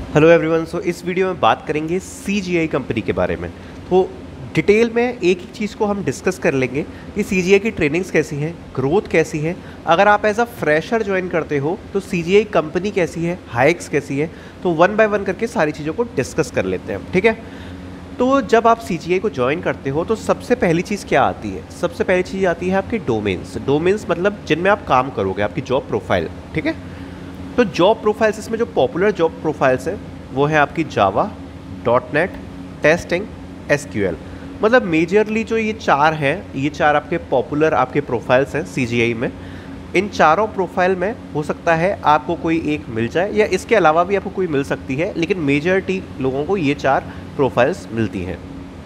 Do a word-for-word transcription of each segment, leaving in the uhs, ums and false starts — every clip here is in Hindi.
Hello everyone. सो इस वीडियो में बात करेंगे सीजीआई कंपनी के बारे में। तो डिटेल में एक ही चीज़ को हम डिस्कस कर लेंगे कि सीजीआई की ट्रेनिंग्स कैसी हैं, ग्रोथ कैसी है, अगर आप एज अ फ्रेशर ज्वाइन करते हो तो सीजीआई कंपनी कैसी है, हाइक्स कैसी है। तो वन बाय वन करके सारी चीज़ों को डिस्कस कर लेते हैं, ठीक है। तो जब आप सीजीआई को ज्वाइन करते हो तो सबसे पहली चीज़ क्या आती है? सबसे पहली चीज़ आती है आपकी डोमेन्स। डोमेन्स मतलब जिनमें आप काम करोगे, आपकी जॉब प्रोफाइल, ठीक है। तो जॉब प्रोफाइल्स, इसमें जो पॉपुलर जॉब प्रोफाइल्स है वो है आपकी Java, dot net, testing, SQL. मतलब मेजरली जो ये चार हैं, ये चार आपके पॉपुलर आपके प्रोफाइल्स हैं सीजीआई में। इन चारों प्रोफाइल में हो सकता है आपको कोई एक मिल जाए या इसके अलावा भी आपको कोई मिल सकती है, लेकिन मेजॉरिटी लोगों को ये चार प्रोफाइल्स मिलती हैं।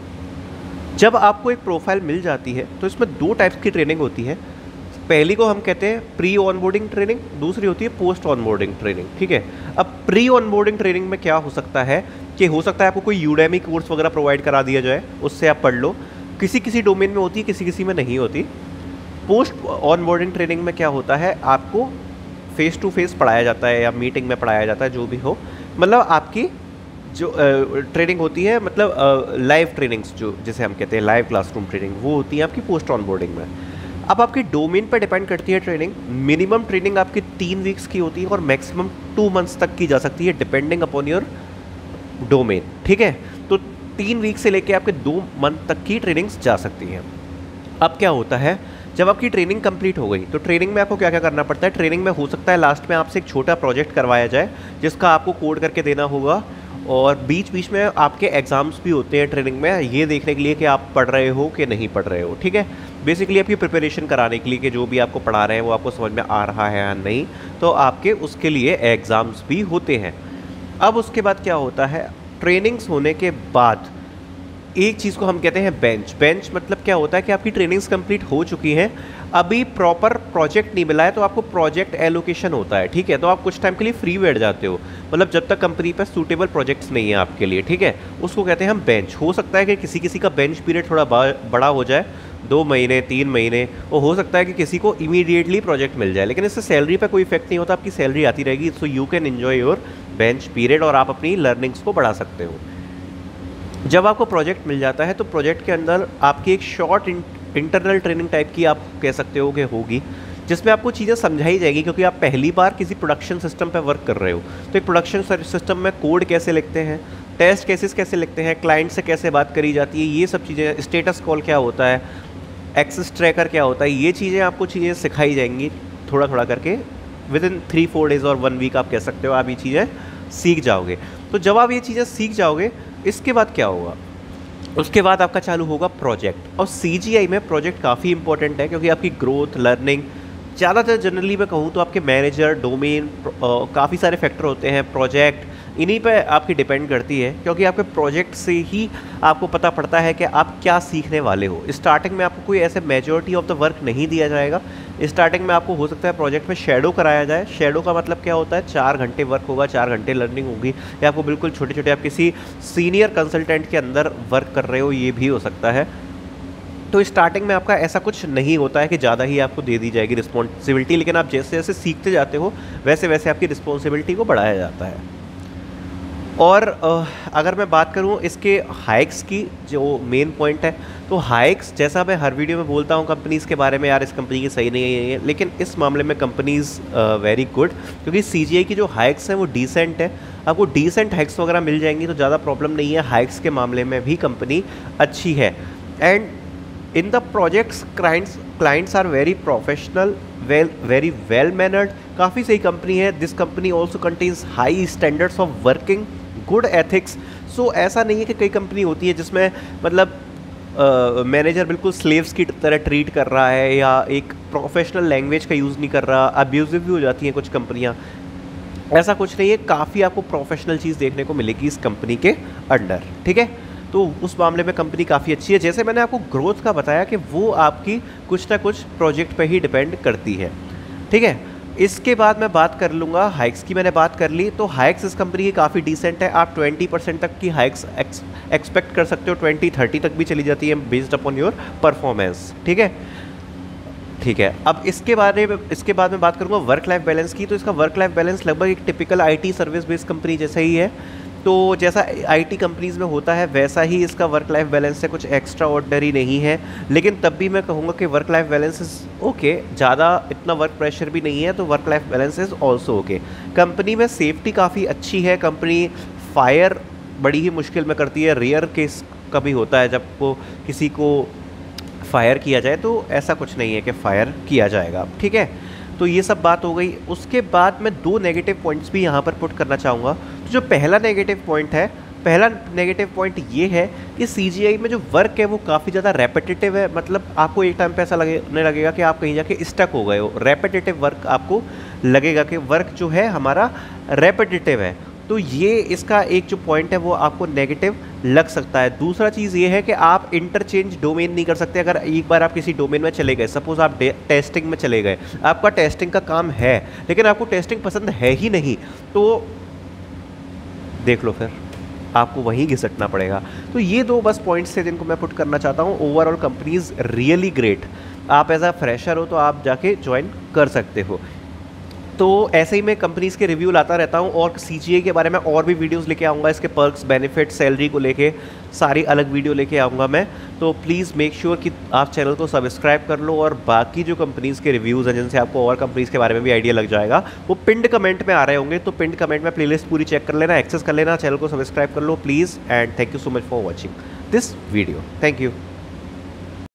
जब आपको एक प्रोफाइल मिल जाती है तो इसमें दो टाइप्स की ट्रेनिंग होती है। पहली को हम कहते हैं प्री ऑनबोर्डिंग ट्रेनिंग, दूसरी होती है पोस्ट ऑनबोर्डिंग ट्रेनिंग, ठीक है। अब प्री ऑनबोर्डिंग ट्रेनिंग में क्या हो सकता है कि हो सकता है आपको कोई यूडेमी कोर्स वगैरह प्रोवाइड करा दिया जाए, उससे आप पढ़ लो। किसी किसी डोमेन में होती है, किसी किसी में नहीं होती। पोस्ट ऑनबोर्डिंग ट्रेनिंग में क्या होता है, आपको फेस टू फेस पढ़ाया जाता है या मीटिंग में पढ़ाया जाता है, जो भी हो। मतलब आपकी जो ट्रेनिंग होती है, मतलब लाइव ट्रेनिंग्स जो जिसे हम कहते हैं लाइव क्लासरूम ट्रेनिंग, वो होती है आपकी पोस्ट ऑनबोर्डिंग में। अब आपकी डोमेन पर डिपेंड करती है ट्रेनिंग। मिनिमम ट्रेनिंग आपकी तीन वीक्स की होती है और मैक्सिमम टू मंथ्स तक की जा सकती है, डिपेंडिंग अपॉन योर डोमेन, ठीक है। तो तीन वीक से लेके आपके दो मंथ तक की ट्रेनिंग्स जा सकती हैं। अब क्या होता है, जब आपकी ट्रेनिंग कंप्लीट हो गई तो ट्रेनिंग में आपको क्या क्या करना पड़ता है। ट्रेनिंग में हो सकता है लास्ट में आपसे एक छोटा प्रोजेक्ट करवाया जाए जिसका आपको कोड करके देना होगा, और बीच बीच में आपके एग्ज़ाम्स भी होते हैं ट्रेनिंग में, ये देखने के लिए कि आप पढ़ रहे हो कि नहीं पढ़ रहे हो, ठीक है। बेसिकली आपकी प्रिपरेशन कराने के लिए कि जो भी आपको पढ़ा रहे हैं वो आपको समझ में आ रहा है या नहीं, तो आपके उसके लिए एग्ज़ाम्स भी होते हैं। अब उसके बाद क्या होता है, ट्रेनिंग्स होने के बाद एक चीज़ को हम कहते हैं बेंच। बेंच मतलब क्या होता है कि आपकी ट्रेनिंग्स कंप्लीट हो चुकी हैं, अभी प्रॉपर प्रोजेक्ट नहीं मिला है तो आपको प्रोजेक्ट एलोकेशन होता है, ठीक है। तो आप कुछ टाइम के लिए फ्री बैठ जाते हो, मतलब जब तक कंपनी पर सूटेबल प्रोजेक्ट्स नहीं है आपके लिए, ठीक है। उसको कहते हैं हम बेंच। हो सकता है कि किसी किसी का बेंच पीरियड थोड़ा बड़ा हो जाए, दो महीने तीन महीने, और हो सकता है कि किसी को इमीडिएटली प्रोजेक्ट मिल जाए, लेकिन इससे सैलरी पर कोई इफेक्ट नहीं होता, आपकी सैलरी आती रहेगी। So you can enjoy your bench period और आप अपनी लर्निंग्स को बढ़ा सकते हो। जब आपको प्रोजेक्ट मिल जाता है तो प्रोजेक्ट के अंदर आपकी एक शॉर्ट इंटरनल ट्रेनिंग टाइप की आप कह सकते हो कि होगी, जिसमें आपको चीज़ें समझाई जाएगी, क्योंकि आप पहली बार किसी प्रोडक्शन सिस्टम पर वर्क कर रहे हो। तो एक प्रोडक्शन सिस्टम में कोड कैसे लिखते हैं, टेस्ट केसेस कैसे लिखते हैं, क्लाइंट से कैसे बात करी जाती है, ये सब चीज़ें, स्टेटस कॉल क्या होता है, एक्सेस ट्रैकर क्या होता है, ये चीज़ें आपको चीज़ें सिखाई जाएंगी थोड़ा थोड़ा करके। Within three four days और वन वीक आप कह सकते हो, आप ये चीज़ें सीख जाओगे। तो जब आप ये चीज़ें सीख जाओगे, इसके बाद क्या होगा, उसके बाद आपका चालू होगा प्रोजेक्ट। और सीजीआई में प्रोजेक्ट काफ़ी इंपॉर्टेंट है, क्योंकि आपकी ग्रोथ, लर्निंग, ज़्यादातर जनरली मैं कहूँ तो आपके मैनेजर, डोमेन, काफ़ी सारे फैक्टर होते हैं, प्रोजेक्ट, इन्हीं पे आपकी डिपेंड करती है। क्योंकि आपके प्रोजेक्ट से ही आपको पता पड़ता है कि आप क्या सीखने वाले हो। स्टार्टिंग में आपको कोई ऐसे मेजॉरिटी ऑफ द वर्क नहीं दिया जाएगा। स्टार्टिंग में आपको हो सकता है प्रोजेक्ट में शैडो कराया जाए। शैडो का मतलब क्या होता है, चार घंटे वर्क होगा, चार घंटे लर्निंग होगी, या आपको बिल्कुल छोटे छोटे आप किसी सीनियर कंसल्टेंट के अंदर वर्क कर रहे हो, ये भी हो सकता है। तो स्टार्टिंग में आपका ऐसा कुछ नहीं होता है कि ज़्यादा ही आपको दे दी जाएगी रिस्पॉन्सिबिलिटी, लेकिन आप जैसे जैसे सीखते जाते हो वैसे वैसे आपकी रिस्पॉन्सिबिलिटी को बढ़ाया जाता है। और अगर मैं बात करूं इसके हाइक्स की, जो मेन पॉइंट है, तो हाइक्स जैसा मैं हर वीडियो में बोलता हूं कंपनीज़ के बारे में, यार इस कंपनी की सही नहीं है, लेकिन इस मामले में कंपनीज़ वेरी गुड, क्योंकि सीजीआई की जो हाइक्स हैं वो डिसेंट है। आपको डिसेंट हाइक्स वगैरह मिल जाएंगी तो ज़्यादा प्रॉब्लम नहीं है। हाइक्स के मामले में भी कंपनी अच्छी है। And in the projects clients clients are very professional, well very well mannered, काफ़ी सही कंपनी है। This company also contains high standards of working, good ethics. So ऐसा नहीं है कि कई कंपनी होती है जिसमें मतलब मैनेजर uh, बिल्कुल स्लेव्स की तरह ट्रीट कर रहा है, या एक प्रोफेशनल लैंग्वेज का यूज़ नहीं कर रहा, अब्यूजिव भी हो जाती हैं कुछ कंपनियां। ऐसा कुछ नहीं है, काफ़ी आपको प्रोफेशनल चीज़ देखने को मिलेगी इस कंपनी के अंडर, ठीक है। तो उस मामले में कंपनी काफ़ी अच्छी है। जैसे मैंने आपको ग्रोथ का बताया कि वो आपकी कुछ ना कुछ प्रोजेक्ट पे ही डिपेंड करती है, ठीक है। इसके बाद मैं बात कर लूँगा हाइक्स की। मैंने बात कर ली, तो हाइक्स इस कंपनी की काफ़ी डिसेंट है। आप ट्वेंटी परसेंट तक की हाइक्स एक्सपेक्ट कर सकते हो, ट्वेंटी थर्टी तक भी चली जाती है बेस्ड अपॉन योर परफॉर्मेंस, ठीक है। ठीक है, अब इसके बारे में इसके बाद में बात करूँगा वर्क लाइफ बैलेंस की। तो इसका वर्क लाइफ बैलेंस लगभग एक typical IT service based company जैसा ही है। तो जैसा आईटी कंपनीज़ में होता है वैसा ही इसका वर्क लाइफ बैलेंस है, कुछ एक्स्ट्रा ऑर्डनरी नहीं है। लेकिन तब भी मैं कहूँगा कि work life balance is okay, ज़्यादा इतना वर्क प्रेशर भी नहीं है, तो work life balance is also okay. Company में सेफ्टी काफ़ी अच्छी है। कंपनी फायर बड़ी ही मुश्किल में करती है, रेयर केस कभी होता है जब को किसी को फायर किया जाए, तो ऐसा कुछ नहीं है कि फायर किया जाएगा। ठीक है, तो ये सब बात हो गई। उसके बाद मैं दो नेगेटिव पॉइंट्स भी यहाँ पर पुट करना चाहूँगा। तो जो पहला नेगेटिव पॉइंट है, पहला नेगेटिव पॉइंट ये है कि सीजीआई में जो वर्क है वो काफ़ी ज़्यादा रेपिटेटिव है। मतलब आपको एक टाइम पे ऐसा लगने लगेगा कि आप कहीं जाके स्टक हो गए हो। रेपिटेटिव वर्क आपको लगेगा कि वर्क जो है हमारा रेपिटेटिव है। तो ये इसका एक जो पॉइंट है वो आपको नेगेटिव लग सकता है। दूसरा चीज़ ये है कि आप इंटरचेंज डोमेन नहीं कर सकते। अगर एक बार आप किसी डोमेन में चले गए, सपोज आप टेस्टिंग में चले गए, आपका टेस्टिंग का काम है लेकिन आपको टेस्टिंग पसंद है ही नहीं, तो देख लो फिर आपको वहीं घिसटना पड़ेगा। तो ये दो बस पॉइंट्स थे जिनको मैं पुट करना चाहता हूँ। Overall company is really great. आप एज अ फ्रेशर हो तो आप जाके ज्वाइन कर सकते हो। तो ऐसे ही मैं कंपनीज़ के रिव्यू लाता रहता हूँ और सीजीआई के बारे में और भी वीडियोस लेके आऊँगा। इसके पर्क्स, बेनिफिट, सैलरी को लेके सारी अलग वीडियो लेके आऊँगा मैं। तो प्लीज़ मेक श्योर कि आप चैनल को सब्सक्राइब कर लो और बाकी जो कंपनीज़ के रिव्यूज़ हैं जिनसे आपको और कंपनीज़ के बारे में भी आइडिया लग जाएगा, वो पिंड कमेंट में आ रहे होंगे। तो पिंड कमेंट में प्लेलिस्ट पूरी चेक कर लेना, एक्सेस कर लेना, चैनल को सब्सक्राइब कर लो please. And thank you so much for watching this video. Thank you.